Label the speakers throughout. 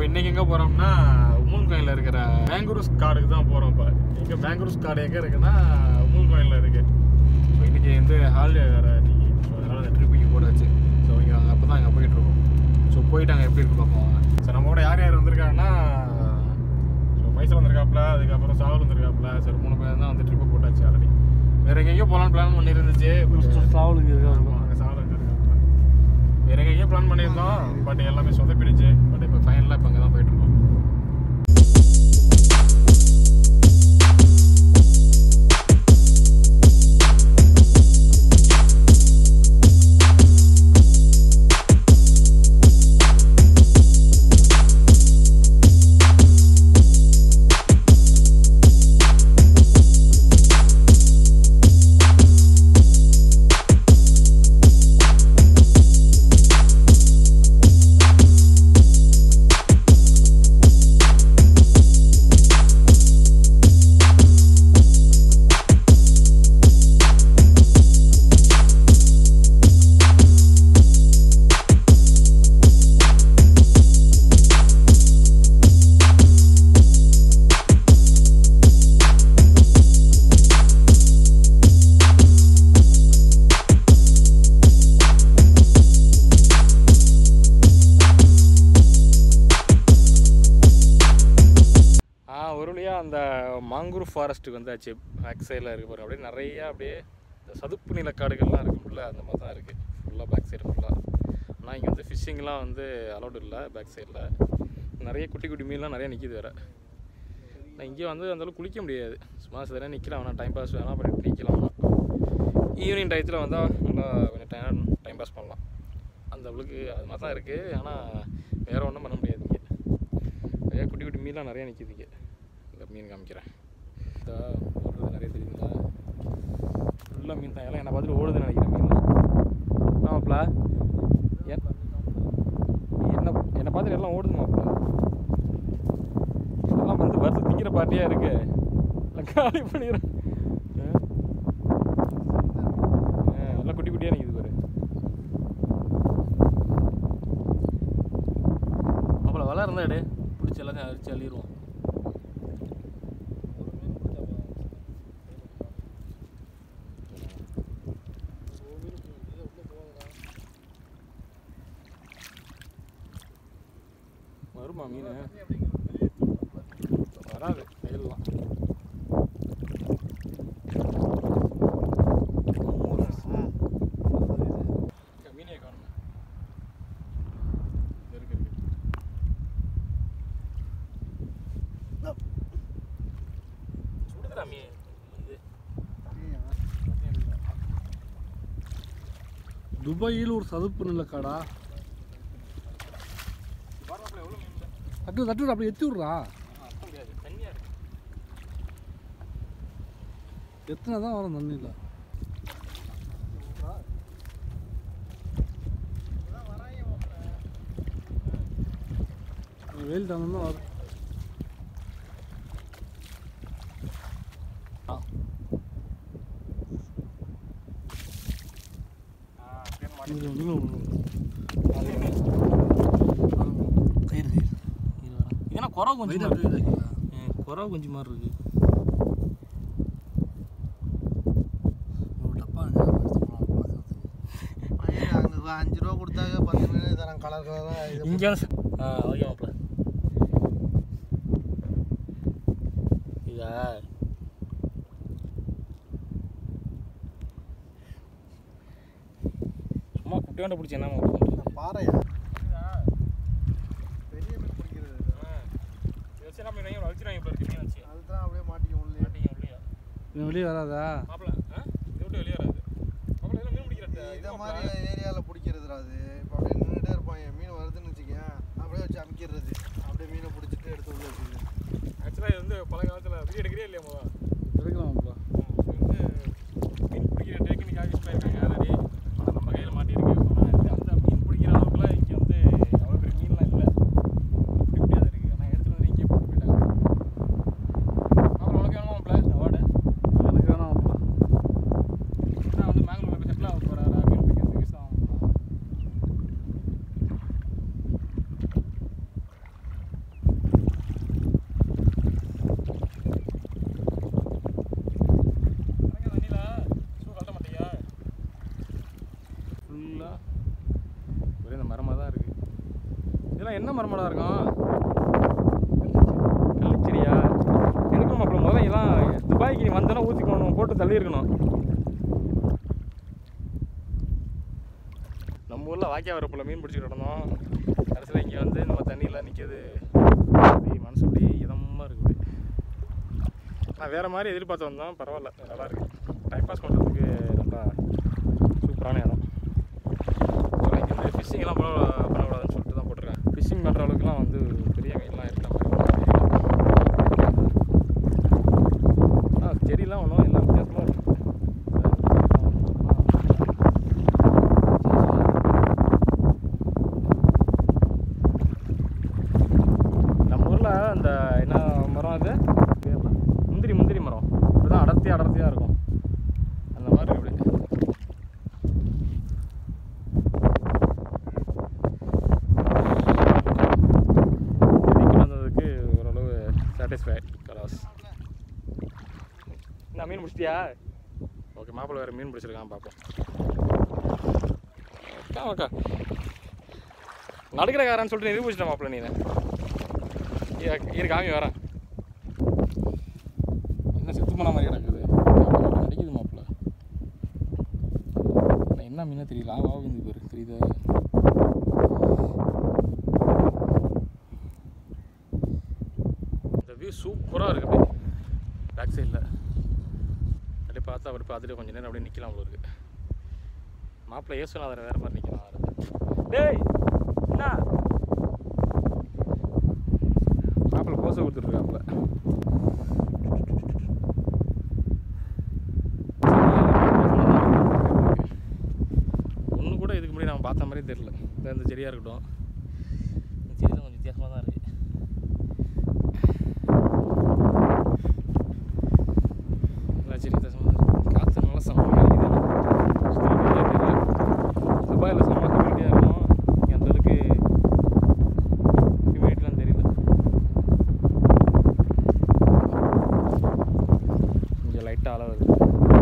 Speaker 1: இன்றைக்கி எங்கே போகிறோம்னா உமுல்கோயிலில் இருக்கிற மேங்க்ரோவ் காடுக்கு தான் போகிறோம். இப்போ இங்கே மேங்க்ரோவ் காடு எங்கே இருக்குன்னா உமுல்கோயிலில் இருக்குது. ஸோ இன்றைக்கி வந்து ஹாலிடே வேறு இன்றைக்கி. ஸோ அதனால் அந்த ட்ரிப்புக்கு போட்டாச்சு. ஸோ இங்கே அப்போ தான் அங்கே போயிட்டுருக்கோம். ஸோ போயிட்டு அங்கே எப்படி இருக்கு பார்ப்போம். ஸோ நம்ம கூட யார் யார் வந்திருக்காங்கன்னா ஸோ பைசல் வந்திருக்காப்புல, அதுக்கப்புறம் சாவல் வந்திருக்காப்புல. சரி 3 பேர் தான் வந்து ட்ரிப்பு போட்டாச்சு ஆல்ரெடி. வேறு எங்கேயோ போகலான்னு பிளான் பண்ணியிருந்துச்சு.
Speaker 2: சாவலுக்கு இருக்காங்க,
Speaker 1: அங்கே சாவல் இருக்காப்புல. வேறு எங்கேயோ பிளான் பண்ணியிருந்தோம், பட் எல்லாமே சொதப்பிடுச்சு. பட் இப்போ ஃபைனலாக இப்போ அங்கே தான் போயிட்டுருக்கோம். அந்த மாங்க்ரோவ் ஃபாரஸ்ட்டுக்கு வந்தாச்சு. பேக் சைடில் இருக்குது பாருங்க. அப்படியே நிறையா அப்படியே இந்த சதுப்பு நிலக்காடுகள்லாம் இருக்கும்ல, அந்த மாதிரி தான் இருக்குது ஃபுல்லாக பேக் சைடு ஃபுல்லாக. ஆனால் இங்கே வந்து ஃபிஷ்ஷிங்லாம் வந்து அலௌடு இல்லை. பேக் சைடில் நிறைய குட்டி குட்டி மீன்லாம் நிறையா நிற்கிது வேறு. நான் இங்கே வந்து அந்தளவுக்கு குளிக்க முடியாது, சும்மா சரியாக நிற்கலாம். வேணால் டைம் பாஸ் வேணால் பண்ணிட்டு நிற்கலாம். ஈவினிங் டயத்தில் வந்தால் நல்லா கொஞ்சம் டைம் பாஸ் பண்ணலாம். அந்த அளவுக்கு அது மாதிரி தான் இருக்குது. ஆனால் வேறு ஒன்றும் பண்ண முடியாது. இங்கே நிறையா குட்டி குட்டி மீன்லாம் நிறையா நிற்கிது. இங்கே மீன் காமிக்கிறேன். ஓடுறது நிறைய தெரியுங்களா, ஃபுல்லாக மீன் தான். எல்லாம் என்னை பார்த்துட்டு ஓடுதுன்னு நினைக்கிறேன் மீன். ஆமாப்ல என்னை பார்த்துட்டு எல்லாம் ஓடுது மாப்பிள்ள. எல்லாம் வந்து வருது திங்கிற பார்ட்டியாக இருக்கு. காலி பண்ணிடுறேன். எல்லாம் குட்டி குட்டியாக நிற்கிது பாரு. மாப்பிள்ள வலை இருந்தா எடு, பிடிச்சி எல்லாத்தையும் அரிச்சு அள்ளிடுவோம். வருமா மீன்? வராது கையிலலாம். மீனே காணும். இருக்கு சுடுதுடா மீன்.
Speaker 2: துபாயில் ஒரு சதுப்பு நிலக்காடா. தட்டு தட்டு அப்படி எத்தி விட்றா. எத்தனை தான் வரும் தண்ணியில்? வெயில் டைம் தான் வரும்.
Speaker 1: குறவு கொஞ்சம் குறவு கொஞ்சம் மாதிரி இருக்கு.
Speaker 2: அங்கே 5 ரூபா கொடுத்தாங்க 10 மீன் தரேன். கலர் கலராக
Speaker 1: இங்கே ஓகே மாப்பிள்ள. இதா சும்மா குட்டியாண்ட பிடிச்சி என்ன மாப்பிள்ள
Speaker 2: பாறையா? அதுதான் அப்படியே மாட்டிக்க வெளியே வராதா
Speaker 1: வெளியே வராது.
Speaker 2: இதை மாதிரி ஏரியாவில் பிடிக்கிறது அது. இப்போ அப்படியே நின்றுட்டே இருப்பாங்க. மீன் வருதுன்னு வச்சுக்கேன், அப்படியே வச்சு அமுக்கிடுறது. அப்படியே மீனை பிடிச்சிட்டு எடுத்து உள்ள வச்சுக்கேன்.
Speaker 1: ஆக்சுவலாக இது வந்து பல காலத்தில் வீடியோ எடுக்கிறே இல்லையா முதல்
Speaker 2: எடுக்கலாம்ப்பா.
Speaker 1: வந்து மீன் பிடிக்கிற டெக்னிக்காக யூஸ் பண்ணியிருக்காங்க ஆல்ரெடி. ஆனால் நம்ம கையில் மாட்டியிருக்கு. ஆனால் அந்த மீன் பிடிக்கிற அளவுக்குலாம் இங்கே வந்து அவ்வளோ பெரிய மீன்லாம் இல்லை. குட்டி குட்டியாக தான் இருக்குது. ஆனால் எடுத்துகிட்டு வந்து இங்கே போட்டு போயிட்டாங்க. அப்புறம் உனக்கு வேணுமாப்ல அவார்டு?
Speaker 2: எனக்கு வேணாம்ப்பா.
Speaker 1: நான் வந்து மேங்களூர் செட்டில் ஆக போகிறேன். மீன் பிடிக்கிறதுக்கு யூஸ் ஆகும். இதெல்லாம் என்ன மரமடா இருக்கும்? கள்ளிச்செடியா? எடுக்கணும் அப்புறம் முதல்ல எல்லாம் துபாய்க்கு நீ வந்தோன்னா ஊற்றிக்கணும், போட்டு தள்ளி இருக்கணும். நம்ம ஊரில் வாய்க்கா வரப்பில் மீன் பிடிச்சிட்டு இருந்தோம். கடைசியில் இங்கே வந்து நம்ம தண்ணியில் நிற்கிது. மனசு அப்படி இதமாக இருக்குது. நான் வேறு மாதிரி எதிர்பார்த்து வந்தோம். பரவாயில்ல, நல்லா இருக்குது. டைம் பாஸ் பண்ணுறதுக்கு ரொம்ப சூப்பரான இடம். ஸோ இங்கே வந்து ஃபிஷ்ஷிங்லாம் பண்ணக்கூடாதுன்னு சொல்லிட்டு தான் போட்டிருக்கேன். ஃபிஷ்ஷிங் பண்ணுற அளவுக்குலாம் வந்து பெரிய மீன்லாம் இருக்கிற மாதிரி செடியெலாம் ஒன்றும் எல்லாம் வித்தியாசமாக இருக்குது. நம்ம ஊரில் அந்த என்ன மரம் அது முந்திரி மரம் இப்படிதான் அடர்த்தியாக இருக்கும். அந்த மாதிரி அப்படி வந்ததுக்கு ஓரளவு சாட்டிஸ்ஃபைட் கலாஸ். என்ன மீன் பிடிச்சிட்டியா? ஓகே, மாப்பிள்ளை வேறு மீன் பிடிச்சிருக்கான், பார்ப்போம். ஓகே நடுக்கிறக்காரன்னு சொல்லிட்டு நிரூபிச்சிட்டேன் மாப்பிள்ளை. நீ காமி வரேன். என்ன செத்து போன மாதிரி கிடக்குது, நடிக்குது மாப்பிள்ளை. என்ன மீனே தெரியல. ஆவாவுக்கு பேர் தெரியுது. இந்த வியூ சூப்பராக இருக்குது. அப்படியே பேக் சைடில் அப்படியே பார்த்தா அப்படி பார்த்துட்டு கொஞ்சம் நேரம் அப்படியே நிற்கலாம். அவ்வளோ இருக்குது. மாப்பிள்ளை ஏசுனா அதில் வேறு மாதிரி நிற்கலாம். அதில் டேய் என்ன மாப்பிள்ளை போசை கொடுத்துட்ருக்காப்புல. ஒன்று கூட இதுக்கு முன்னாடி நம்ம பார்த்த மாதிரி தெரியல. இந்த செடியாக இருக்கட்டும், இந்த செடி தான் கொஞ்சம் வித்தியாசமாக தான் இருக்குது. எல்லா செடி வித்தியாசமாக தான் இருக்குது. காற்று நல்லா செம்மையாக இருக்குது. துபாயில் செம்ம ஹியூமிடிட்டியாக இருக்கும். அந்த அளவுக்கு ஹியூமிடிட்டிலாம் தெரியல. கொஞ்சம் லைட்டாக அளவு இருக்குது.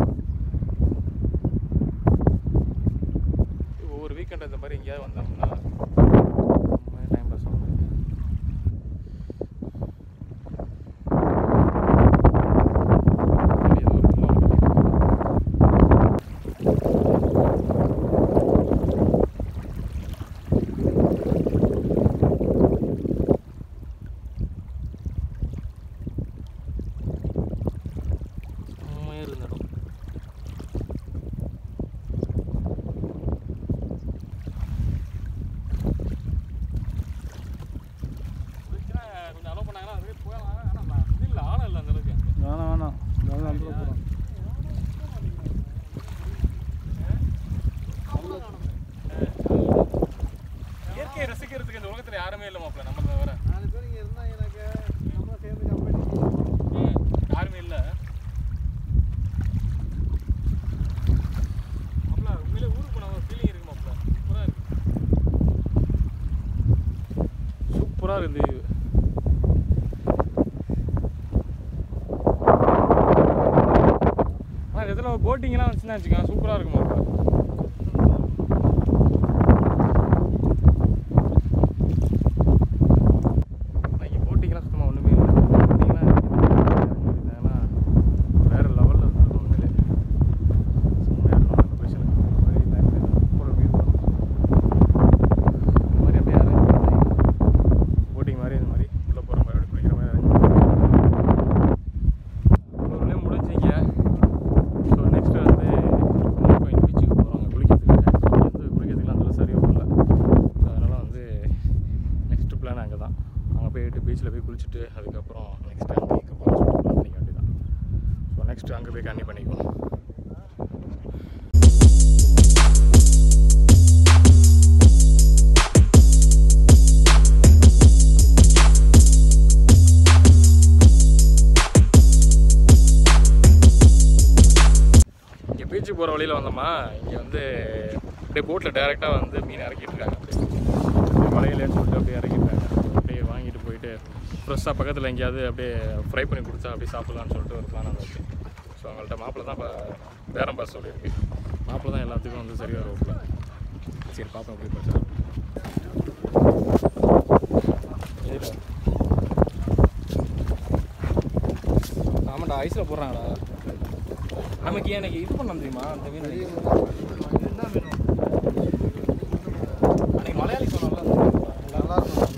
Speaker 1: ஒவ்வொரு வீக்கெண்ட் இந்த மாதிரி எங்கேயாவது வந்தோம்னா டைம் பாஸ் ஆகும். ரசிக்கிறதுக்கு இந்த உலகத்தில் யாருமே இல்லை மாப்பிள்ள, நம்ம தவிர.
Speaker 2: 4 பேர் இங்கே இருந்தால் எனக்கு நம்ம சேர்ந்து கம்பெனி
Speaker 1: யாருமே இல்லை மாப்பிள்ள. உண்மையிலே ஊருக்கு போன ஒரு ஃபீலிங் இருக்கு மாப்பிள்ள. சூப்பராக இருந்து இதில் போட்டிங்லாம் வந்துச்சுன்னா வச்சுக்கோங்க, சூப்பராக இருக்கும் மாப்பிள்ள. பீச்சில் போய் குளிச்சுட்டு அதுக்கப்புறம் நெக்ஸ்ட் அங்கே இங்கே போகலாம் சொல்லிட்டு பண்ணிக்க வேண்டியதான். ஸோ நெக்ஸ்ட்டு அங்கே போய் கண்ணி பண்ணிக்குவோம். இங்கே பீச்சுக்கு போகிற வழியில் வந்தோமா, இங்கே வந்து அப்படியே போட்டில் டேரெக்டாக வந்து மீன் இறக்கிட்டு இருக்காங்க. அப்படியே மலையிலேன்னு சொல்லிட்டு அப்படியே இறக்கிட்டாங்க. அப்படியே வாங்கிட்டு போயிட்டு ஃப்ரெஷ்ஷாக பக்கத்தில் எங்கேயாவது அப்படியே ஃப்ரை பண்ணி கொடுத்தா அப்படியே சாப்பிட்லான்னு சொல்லிட்டு ஒரு பிளான் வந்துச்சு. ஸோ அவங்கள்ட்ட மாப்பிள்ளை தான் பேரம் பாஸ் சொல்லியிருக்கு. மாப்பிள்ளை தான் எல்லாத்துக்கும் வந்து சரியாக வருவாப்புல. சரி பார்ப்போம் எப்படி படிச்சா. ஐஸில் போடுறாங்களா? நமக்கு எனக்கு இது பண்ண தெரியுமா அந்த மீன்?
Speaker 2: என்ன மீன்?
Speaker 1: அன்னைக்கு மலையாளி சொன்னால
Speaker 2: நல்லா இருக்கும்.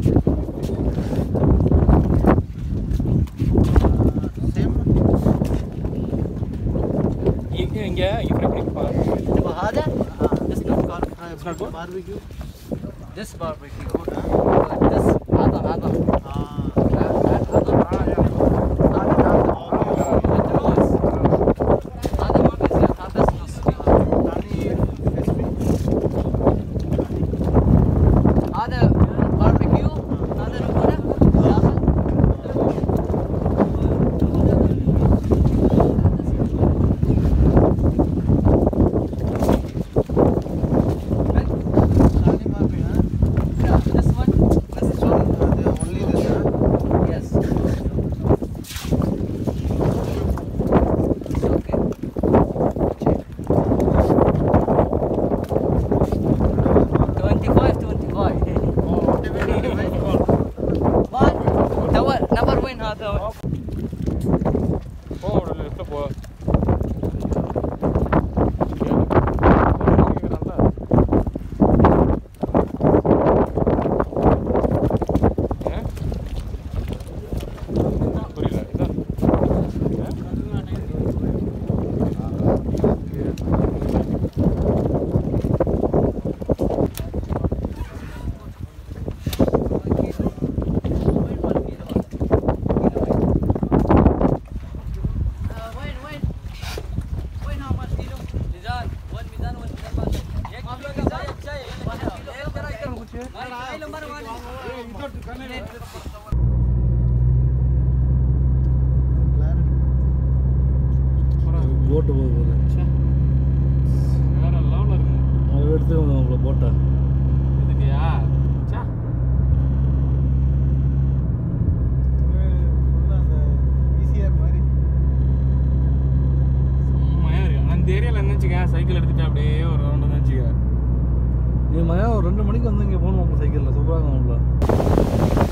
Speaker 1: இங்கே இப்படி
Speaker 2: هذا this not
Speaker 1: It's not good?
Speaker 2: barbecue. This barbecue.
Speaker 3: This هذا
Speaker 2: போட்டு போகுது.
Speaker 1: வேற லெவலில் இருக்கு.
Speaker 2: அதை எடுத்து உங்களை போட்டா
Speaker 1: இதுக்கியா செம்மையாக இருக்கு. அந்த ஏரியாவில் என்ன வச்சுக்க சைக்கிள் எடுத்துட்டு அப்படியே ஒரு ரவுண்ட் வந்து வச்சுக்க.
Speaker 2: நீ மயம் ஒரு 2 மணிக்கு வந்து இங்கே போகணும் சைக்கிளில் சூப்பராக இருக்கும்ல.